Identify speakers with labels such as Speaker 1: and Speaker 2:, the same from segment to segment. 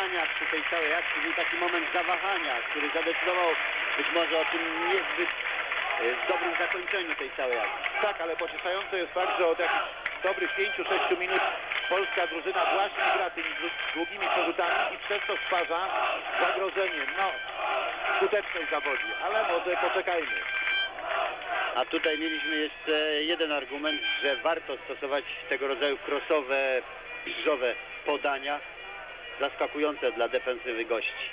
Speaker 1: podania przy tej całej akcji był taki moment zawahania, który zadecydował być może o tym niezbyt dobrym zakończeniu tej całej akcji.
Speaker 2: Tak, ale pocieszające jest fakt, że od jakichś dobrych 5-6 minut polska drużyna właśnie gra tymi długimi przerzutami i przez to stwarza zagrożenie. No, skuteczność zawodzi, ale może poczekajmy.
Speaker 1: A tutaj mieliśmy jeszcze jeden argument, że warto stosować tego rodzaju crossowe, krzyżowe podania, zaskakujące dla defensywy gości.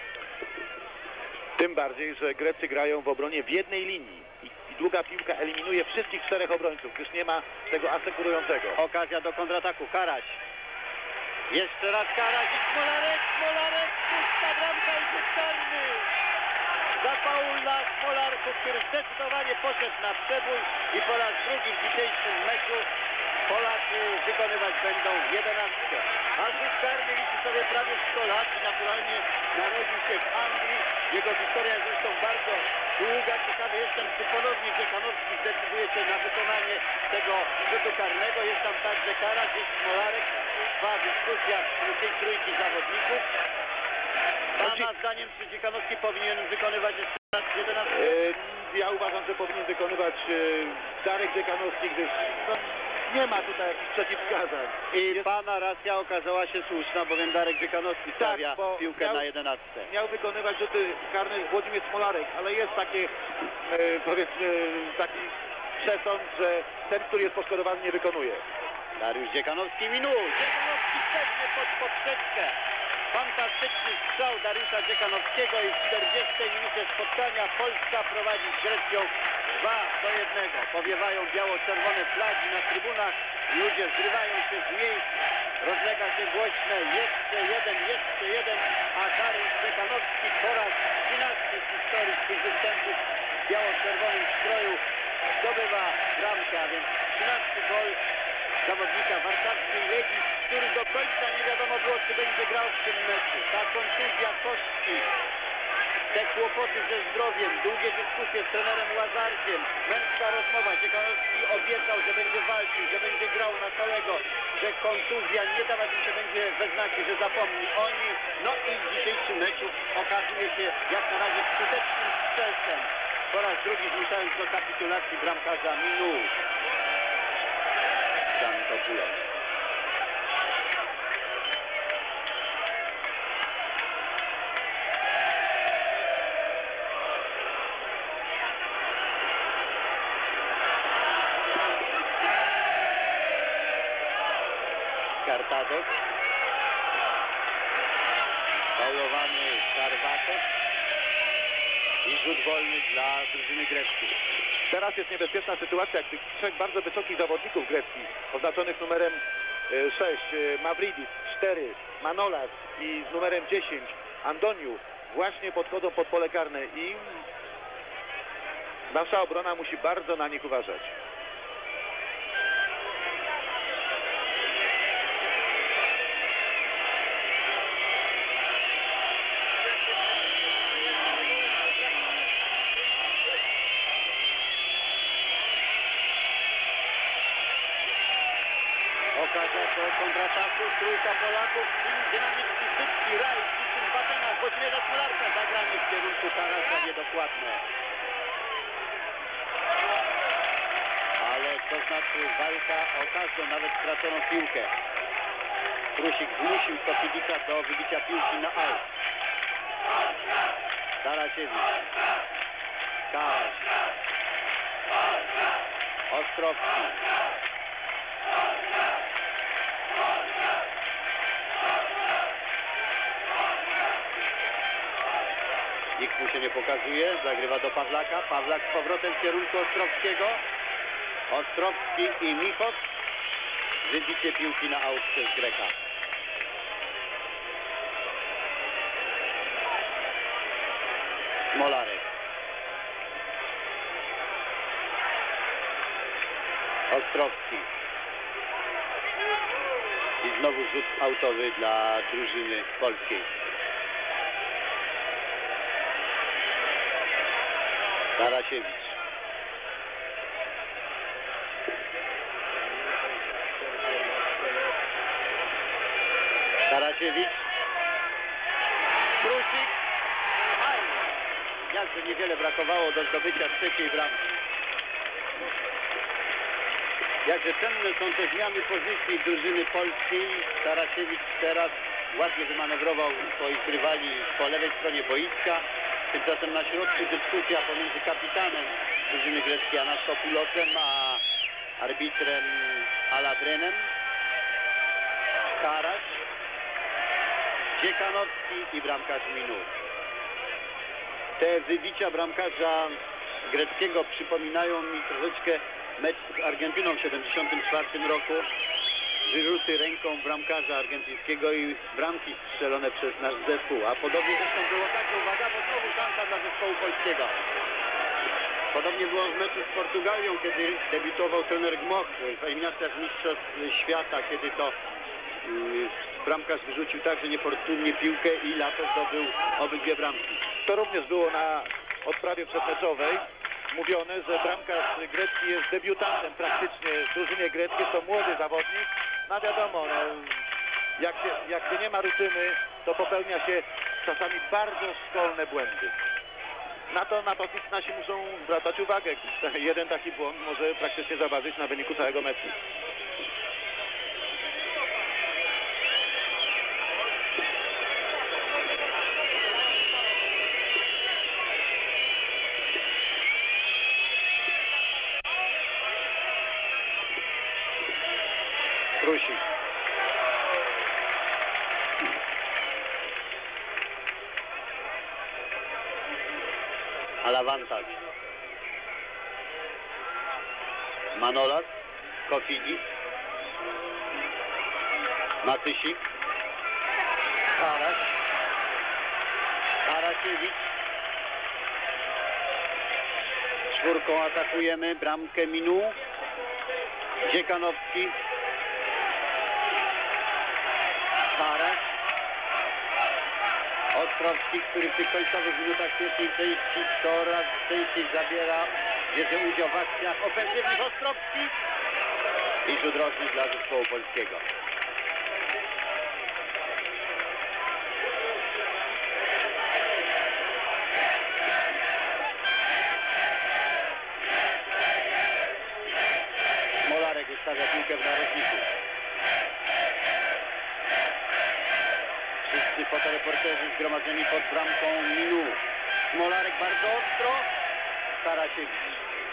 Speaker 2: Tym bardziej, że Grecy grają w obronie w jednej linii i długa piłka eliminuje wszystkich 4 obrońców, gdyż nie ma tego asekurującego.
Speaker 1: Okazja do kontrataku, Karaś. Jeszcze raz Karaś i Smolarek, pusta bramka i rzut karny. Za faul dla Smolarku, który zdecydowanie poszedł na przebój i po raz drugi w dzisiejszym meczu Polacy wykonywać będą 11. A rzut karny liczy sobie prawie 100 lat i naturalnie narodził się w Anglii. Jego historia jest zresztą bardzo długa. Ciekawy jestem, czy ponownie Dziekanowski zdecyduje się na wykonanie tego rzutu karnego. Jest tam także Karaś, jest Smolarek. Trwa dyskusja wśród tej trójki zawodników. Pana zdaniem, czy Dziekanowski powinien wykonywać jeszcze raz 11?
Speaker 2: Ja uważam, że powinien wykonywać Darek Dziekanowski, gdyż nie ma tutaj jakichś przeciwwskazań.
Speaker 1: I pana racja okazała się słuszna, bowiem Darek Dziekanowski stawia piłkę na 11.
Speaker 2: Miał wykonywać rzuty karne Włodzimierz Smolarek, ale jest takie, powiedzmy, taki przesąd, że ten, który jest poszkodowany, nie wykonuje.
Speaker 1: Dariusz Dziekanowski minął. Dziekanowski pewnie pod poprzeczkę. Fantastyczny strzał Dariusza Dziekanowskiego i w 40 minucie spotkania Polska prowadzi z Grecją 2-1. Powiewają biało-czerwone flagi na trybunach. Ludzie zrywają się z miejsc. Rozlega się głośne jeszcze jeden, a Dariusz Dziekanowski po raz 13 w historii tych występów w biało-czerwonym stroju zdobywa bramkę, a więc 13 gol zawodnika warszawskiej Legii, który do końca nie wiadomo było, czy będzie grał w tym meczu. Ta kontuzja kości, te kłopoty ze zdrowiem, długie dyskusje z trenerem Łazarkiem, męska rozmowa. Dziekanowski obiecał, że będzie walczył, że będzie grał na całego, że kontuzja nie dawać mu się będzie we znaki, że zapomni o nim. No i w dzisiejszym meczu okazuje się jak na razie skutecznym strzelcem. Po raz drugi zmuszając do kapitulacji bramkarza Minu. Kartados, faulowany Sarwatos i rzut wolny dla drużyny greckiej.
Speaker 2: Teraz jest niebezpieczna sytuacja, gdy 3 bardzo wysokich zawodników greckich, oznaczonych numerem 6, Mavridis, 4, Manolas i z numerem 10, Andoniu, właśnie podchodzą pod pole karne i nasza obrona musi bardzo na nich uważać.
Speaker 1: Okazja do kontrataku, trójka Polaków i dynamiczny, szybki raj w niczym w Atenach. Włodzimierza Smolarka, zagranie w kierunku Tarasa niedokładne. Ale to znaczy walka o każdą, nawet straconą piłkę. Prusik zmusił Kosibika do wybicia piłki na aut. Tarasiewicz. Karaś. Ostrowski. Nikt mu się nie pokazuje, zagrywa do Pawlaka. Pawlak z powrotem w kierunku Ostrowskiego. Ostrowski i Michos. Wybicie piłki na aut przez Greka. Smolarek. Ostrowski. I znowu rzut autowy dla drużyny polskiej. Tarasiewicz. Tarasiewicz. Prusik. Aj! Jakże niewiele brakowało do zdobycia trzeciej bramki. Jakże cenne są te zmiany pozycji drużyny polskiej. Tarasiewicz teraz ładnie wymanewrował swoich rywali po lewej stronie boiska. Tymczasem na środku dyskusja pomiędzy kapitanem drużyny greckiej Anastopulosem a arbitrem Aladrenem. Karaś, Dziekanowski i bramkarz Minur. Te wybicia bramkarza greckiego przypominają mi troszeczkę mecz z Argentyną w 1974 roku. Wyrzuty ręką bramkarza argentyńskiego i bramki strzelone przez nasz zespół. A podobnie zresztą było tak, uwaga, bo znowu szansa dla zespołu polskiego. Podobnie było w meczu z Portugalią, kiedy debiutował trener Gmoch w eliminacjach Mistrzostw Świata, kiedy to bramkarz wyrzucił także niefortunnie piłkę i Lato zdobył obydwie bramki.
Speaker 2: To również było na odprawie przedmeczowej mówione, że bramkarz grecki jest debiutantem praktycznie w drużynie greckiej, to młody zawodnik. No wiadomo, no, jak się nie ma rutyny, to popełnia się czasami bardzo szkolne błędy. Na to napastnicy nasi muszą zwracać uwagę, gdyż jeden taki błąd może praktycznie zaważyć na wyniku całego meczu. Prusik.
Speaker 1: Alavantas. Manolas, Kofidis, Matysik, Karaś, Tarasiewicz. Czwórką atakujemy bramkę Minu, Dziekanowski, Karaś, Ostrowski, który w tych końcowych minutach pierwszej części coraz częściej bierze udział w akcjach ofensywnych. Ostrowski i rzut rożny dla zespołu polskiego. Smolarek ustawia piłkę w narożniku. Wszyscy fotoreporterzy zgromadzeni pod bramką Minu. Smolarek bardzo ostro. Tarasiewicz.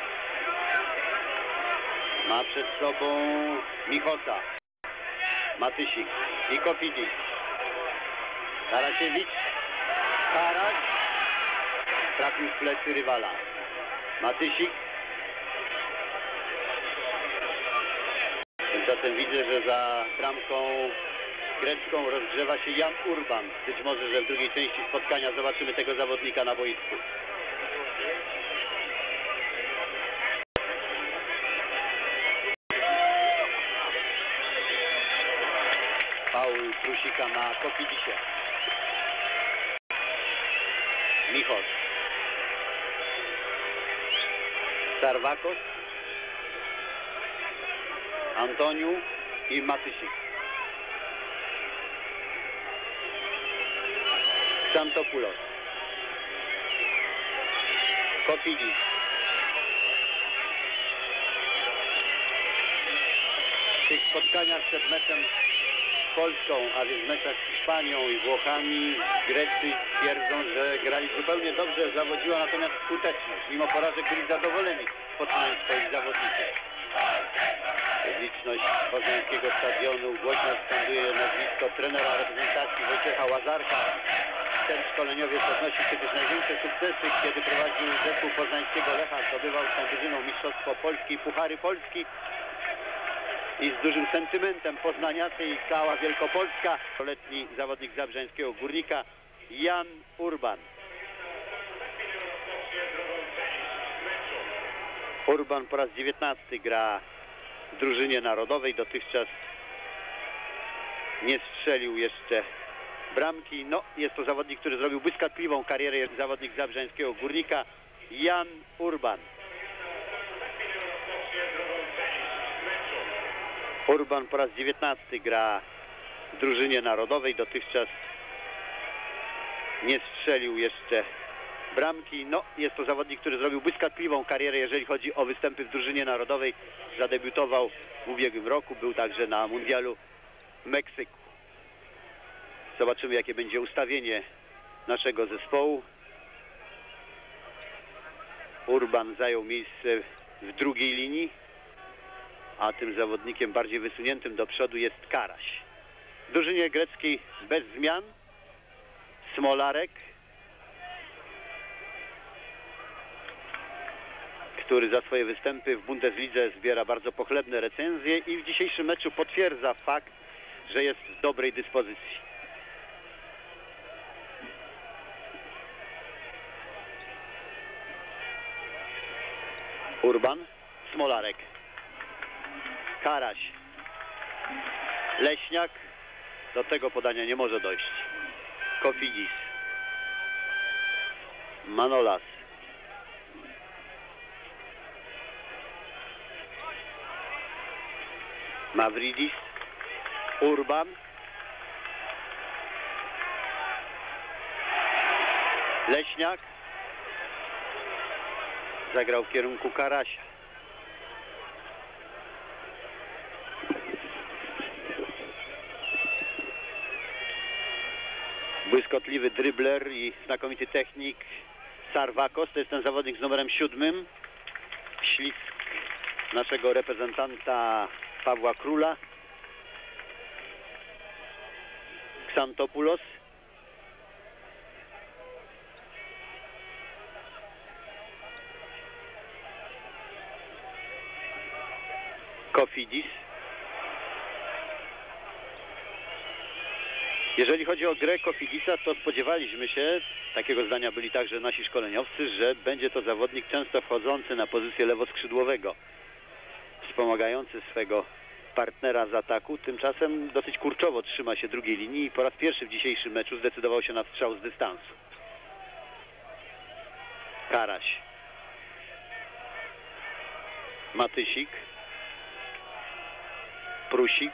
Speaker 1: Ma przed sobą Michosa. Matysik i Kofidis. Tarasiewicz. Karaś. Trafił w plecy rywala. Matysik. Tymczasem widzę, że za bramką grecką rozgrzewa się Jan Urban. Być może, że w drugiej części spotkania zobaczymy tego zawodnika na boisku. Faul Prusika na Kofidisie. Michos. Sarwakos. Antoniu i Matysik. Xantopoulos. Kofidis. W tych spotkaniach przed meczem z Polską, a więc w meczach z Hiszpanią i Włochami, Grecy twierdzą, że grali zupełnie dobrze, zawodziła natomiast skuteczność. Mimo porażek byli zadowoleni spotkając swoich zawodników. Publiczność poznańskiego stadionu głośno skanduje nazwisko trenera reprezentacji Wojciecha Łazarka. Ten szkoleniowiec odnosi przecież największe sukcesy, kiedy prowadził zespół poznańskiego Lecha, zdobywał z tą drużyną Mistrzostwo Polski i Puchary Polski. I z dużym sentymentem poznaniacy i cała Wielkopolska. Letni zawodnik zabrzeńskiego Górnika Jan Urban. Urban po raz 19 gra w drużynie narodowej. Dotychczas nie strzelił jeszcze bramki. No, jest to zawodnik, który zrobił błyskotliwą karierę. Jest zawodnik zabrzeńskiego Górnika Jan Urban. Urban po raz 19 gra w drużynie narodowej. Dotychczas nie strzelił jeszcze bramki. No, jest to zawodnik, który zrobił błyskotliwą karierę, jeżeli chodzi o występy w drużynie narodowej. Zadebiutował w ubiegłym roku, był także na mundialu w Meksyku. Zobaczymy, jakie będzie ustawienie naszego zespołu. Urban zajął miejsce w drugiej linii, a tym zawodnikiem bardziej wysuniętym do przodu jest Karaś. W drużynie greckiej bez zmian Smolarek, który za swoje występy w Bundeslidze zbiera bardzo pochlebne recenzje i w dzisiejszym meczu potwierdza fakt, że jest w dobrej dyspozycji. Urban, Smolarek, Karaś, Leśniak, do tego podania nie może dojść. Kofidis, Manolas, Mavridis, Urban, Leśniak, zagrał w kierunku Karasia. Błyskotliwy drybler i znakomity technik Sarvakos, to jest ten zawodnik z numerem 7. Ślizg naszego reprezentanta Pawła Króla. Xantopoulos, Kofidis. Jeżeli chodzi o grę Kofidisa, to spodziewaliśmy się, takiego zdania byli także nasi szkoleniowcy, że będzie to zawodnik często wchodzący na pozycję lewoskrzydłowego, wspomagający swego partnera z ataku. Tymczasem dosyć kurczowo trzyma się drugiej linii i po raz pierwszy w dzisiejszym meczu zdecydował się na strzał z dystansu. Karaś, Matysik, Prusik,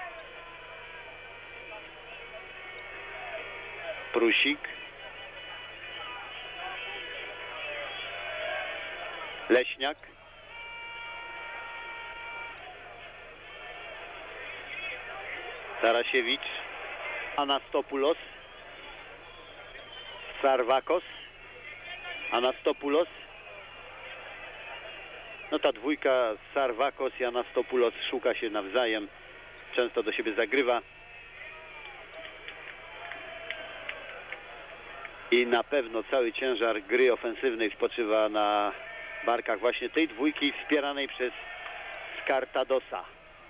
Speaker 1: Leśniak, Tarasiewicz, Anastopoulos, Sarvakos, Anastopoulos. No ta dwójka Sarvakos i Anastopoulos szuka się nawzajem, często do siebie zagrywa. I na pewno cały ciężar gry ofensywnej spoczywa na barkach właśnie tej dwójki wspieranej przez Skartadosa.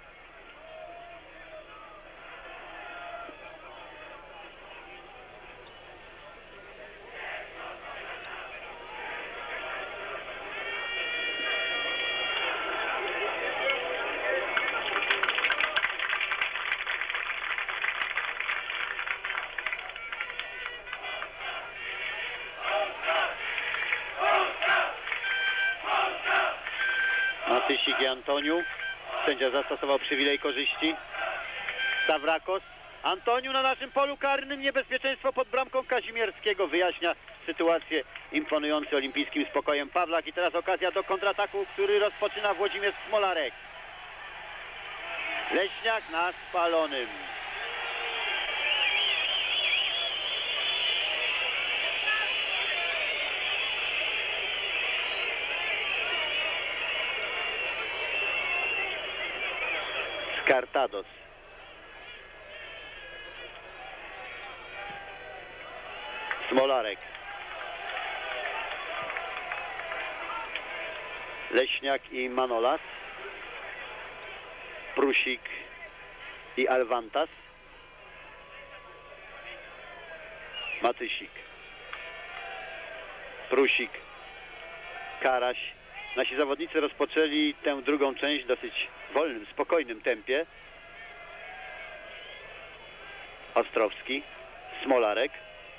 Speaker 1: Matysik i Antoniu. Sędzia zastosował przywilej korzyści. Stavrakos. Antoniu na naszym polu karnym. Niebezpieczeństwo pod bramką Kazimierskiego. Wyjaśnia sytuację imponujący olimpijskim spokojem Pawlak. I teraz okazja do kontrataku, który rozpoczyna Włodzimierz Smolarek. Leśniak na spalonym. Skartados. Smolarek. Leśniak i Manolas. Prusik i Alvantas. Matysik. Prusik. Karaś. Nasi zawodnicy rozpoczęli tę drugą część w dosyć wolnym, spokojnym tempie. Ostrowski, Smolarek,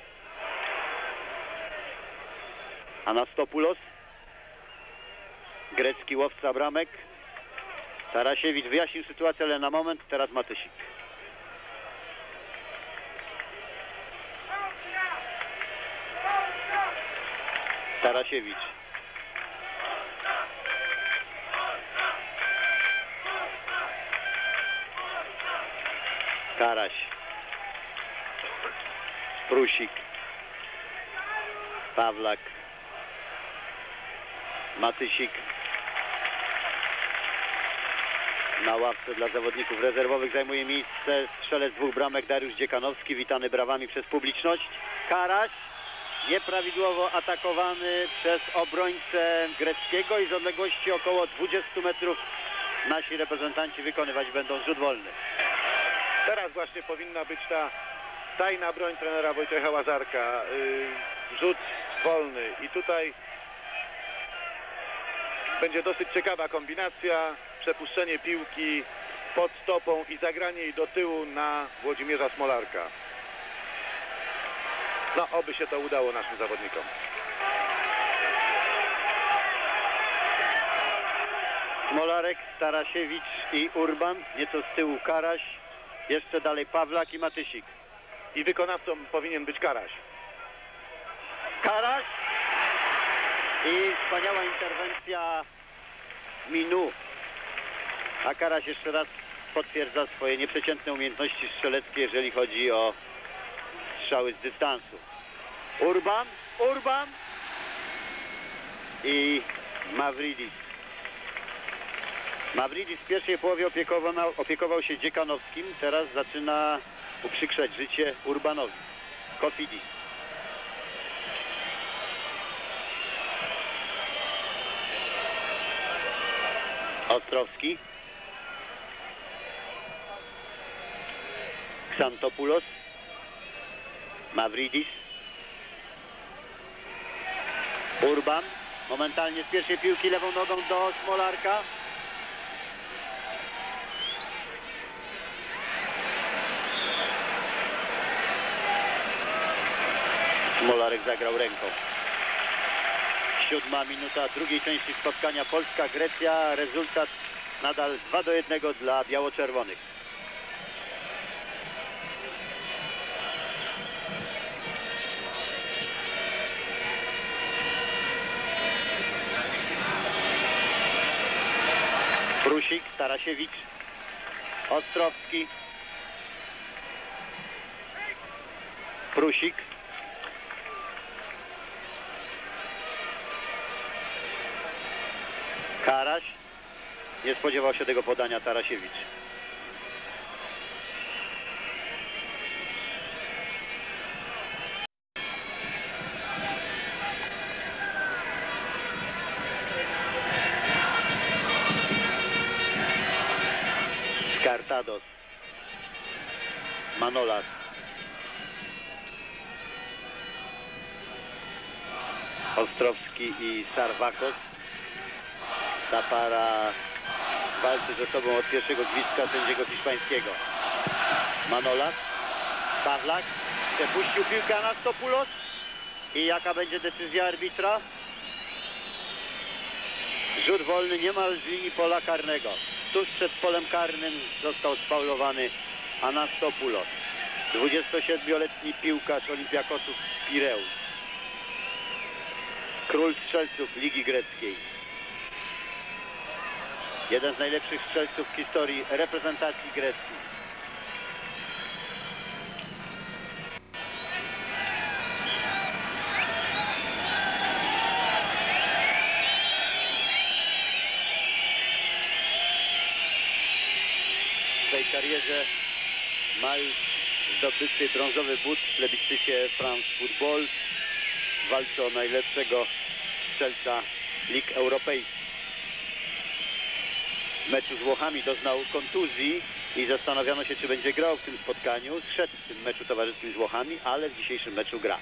Speaker 1: Anastopoulos, grecki łowca bramek. Tarasiewicz wyjaśnił sytuację, ale na moment teraz Matysik. Tarasiewicz. Karaś. Prusik. Pawlak. Matysik. Na ławce dla zawodników rezerwowych zajmuje miejsce strzelec 2 bramek Dariusz Dziekanowski, witany brawami przez publiczność. Karaś nieprawidłowo atakowany przez obrońcę greckiego i z odległości około 20 metrów nasi reprezentanci wykonywać będą rzut wolny.
Speaker 2: Teraz właśnie powinna być ta tajna broń trenera Wojciecha Łazarka. Rzut wolny i tutaj będzie dosyć ciekawa kombinacja. Przepuszczenie piłki pod stopą i zagranie jej do tyłu na Włodzimierza Smolarka. No, oby się to udało naszym zawodnikom.
Speaker 1: Smolarek, Tarasiewicz i Urban. Nieco z tyłu Karaś. Jeszcze dalej Pawlak i Matysik.
Speaker 2: I wykonawcą powinien być Karaś.
Speaker 1: Karaś i wspaniała interwencja Minu. A Karaś jeszcze raz potwierdza swoje nieprzeciętne umiejętności strzeleckie, jeżeli chodzi o strzały z dystansu. Urban i Mavridis. Mavridis w pierwszej połowie opiekował się Dziekanowskim, teraz zaczyna uprzykrzać życie Urbanowi. Kofidis. Ostrowski. Xantopoulos. Mavridis. Urban. Momentalnie z pierwszej piłki lewą nogą do Smolarka. Smolarek zagrał ręką. 7 minuta drugiej części spotkania Polska-Grecja. Rezultat nadal 2-1 dla biało-czerwonych. Prusik, Tarasiewicz, Ostrowski, Prusik, Karaś. Nie spodziewał się tego podania Tarasiewicz. Skartados. Manolas. Ostrowski i Sarwakos. Ta para walczy ze sobą od pierwszego gwizdka sędziego hiszpańskiego. Manolas. Pawlak. Przepuścił piłkę Anastopoulos. I jaka będzie decyzja arbitra? Rzut wolny niemal z linii pola karnego. Tuż przed polem karnym został sfaulowany Anastopoulos. 27-letni piłkarz Olympiakosów Pireus. Król strzelców Ligi Greckiej. Jeden z najlepszych strzelców w historii reprezentacji Grecji. W swojej karierze ma już zdobyty brązowy but w plebiscycie France Football. Walczy o najlepszego strzelca lig europejskich. W meczu z Włochami doznał kontuzji i zastanawiano się, czy będzie grał w tym spotkaniu. Zszedł w tym meczu towarzyskim z Włochami, ale w dzisiejszym meczu gra.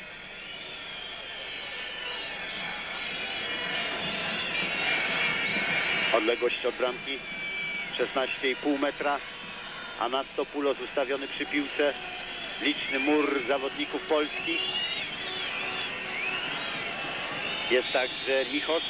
Speaker 1: Odległość od bramki 16,5 metra. Anastopoulos ustawiony przy piłce. Liczny mur zawodników polskich. Jest także Lichos.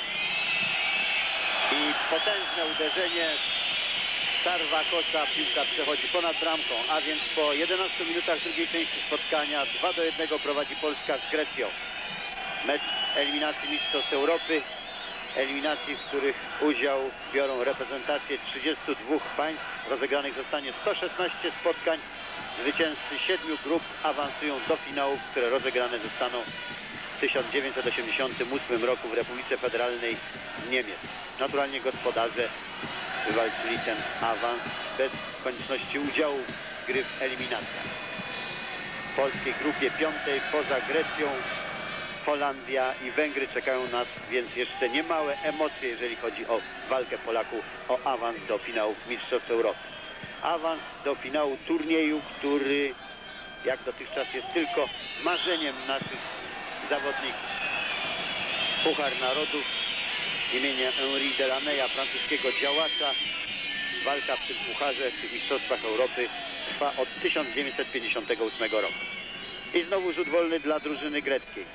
Speaker 1: I potężne uderzenie Sarwakosa. Piłka przechodzi ponad bramką, a więc po 11 minutach drugiej części spotkania 2-1 prowadzi Polska z Grecją. Mecz eliminacji Mistrzostw Europy. Eliminacji, w których udział biorą reprezentacje 32 państw. Rozegranych zostanie 116 spotkań. Zwycięzcy 7 grup awansują do finałów, które rozegrane zostaną w 1988 roku w Republice Federalnej Niemiec. Naturalnie gospodarze wywalczyli ten awans bez konieczności udziału w gry w eliminacjach. W polskiej grupie 5 poza Grecją Holandia i Węgry czekają nas więc jeszcze niemałe emocje, jeżeli chodzi o walkę Polaków o awans do finałów Mistrzostw Europy. Awans do finału turnieju, który jak dotychczas jest tylko marzeniem naszych zawodników. Puchar Narodów imienia Henri Delaneya, francuskiego działacza. Walka w tym pucharze, w tych Mistrzostwach Europy trwa od 1958 roku. I znowu rzut wolny dla drużyny greckiej.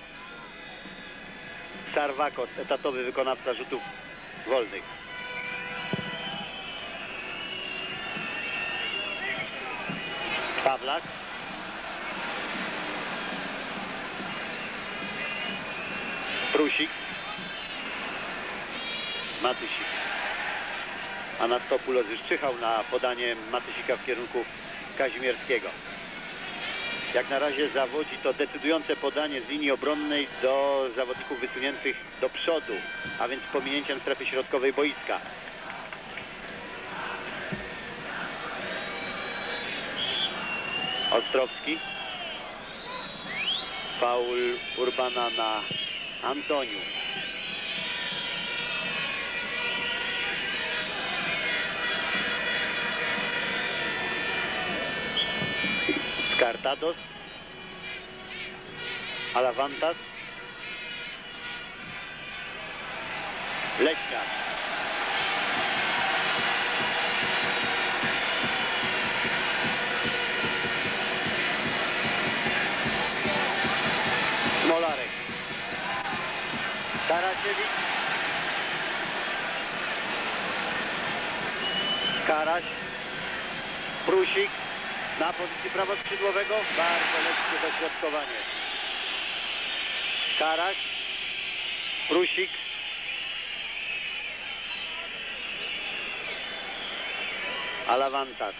Speaker 1: Sarvakos, etatowy wykonawca rzutów wolnych. Pawlak. Prusik. Matysik. Anastopoulos już czyhał na podanie Matysika w kierunku Kazimierskiego. Jak na razie zawodzi to decydujące podanie z linii obronnej do zawodników wysuniętych do przodu, a więc pominięciem strefy środkowej boiska. Ostrowski. Faul Urbana na Antoniu. Kartados, Alavantas, Leśniak. Smolarek. Tarasiewicz. Karaś. Prusik. Na pozycji prawoskrzydłowego bardzo lekkie dośrodkowanie. Karaś, Prusik, Alavantas.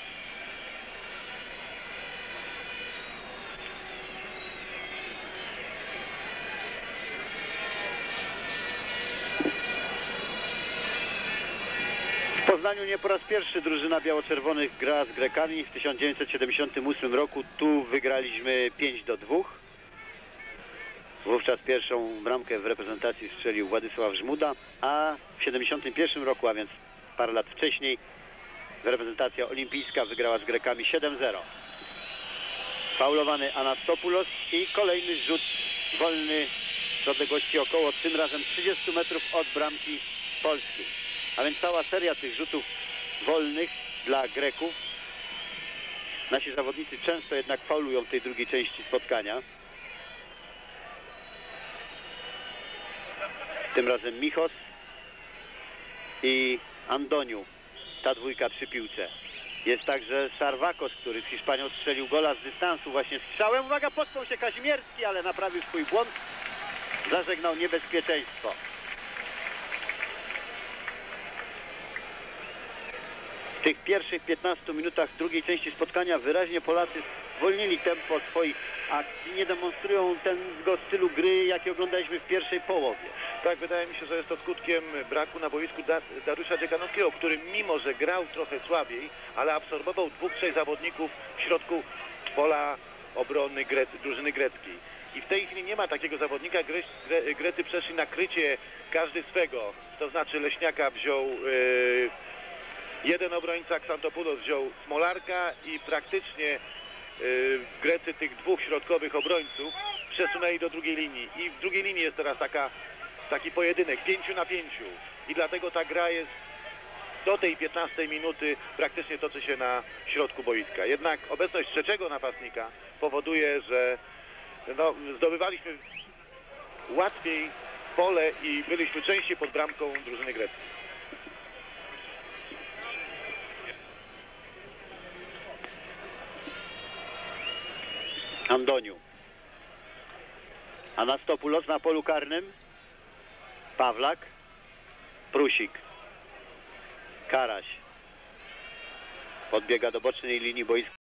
Speaker 1: W Poznaniu nie po raz pierwszy drużyna biało-czerwonych gra z Grekami. W 1978 roku tu wygraliśmy 5-2. Wówczas pierwszą bramkę w reprezentacji strzelił Władysław Żmuda, a w 1971 roku, a więc parę lat wcześniej, reprezentacja olimpijska wygrała z Grekami 7-0. Faulowany Anastopoulos i kolejny rzut wolny z odległości około tym razem 30 metrów od bramki Polski. A więc cała seria tych rzutów wolnych dla Greków. Nasi zawodnicy często jednak faulują w tej drugiej części spotkania. Tym razem Michos i Andoniu. Ta dwójka przy piłce. Jest także Sarvakos, który z Hiszpanią strzelił gola z dystansu właśnie strzałem. Uwaga, potknął się Kazimierski, ale naprawił swój błąd. Zażegnał niebezpieczeństwo. W tych pierwszych 15 minutach drugiej części spotkania wyraźnie Polacy zwolnili tempo swoich akcji, nie demonstrują tego stylu gry, jaki oglądaliśmy w pierwszej połowie.
Speaker 2: Tak, wydaje mi się, że jest to skutkiem braku na boisku Dariusza Dziekanowskiego, który mimo, że grał trochę słabiej, ale absorbował 2-3 zawodników w środku pola obrony drużyny greckiej. I w tej chwili nie ma takiego zawodnika. Grecy przeszli na krycie każdy swego, to znaczy Leśniaka wziął jeden obrońca, Xantopoulos wziął Smolarka i praktycznie Grecy tych dwóch środkowych obrońców przesunęli do drugiej linii. I w drugiej linii jest teraz taki pojedynek 5 na 5 i dlatego ta gra jest do tej 15 minuty praktycznie toczy się na środku boiska. Jednak obecność trzeciego napastnika powoduje, że zdobywaliśmy łatwiej pole i byliśmy częściej pod bramką drużyny greckiej.
Speaker 1: Andoniu. Anastopulos na polu karnym. Pawlak. Prusik. Karaś. Podbiega do bocznej linii boiska.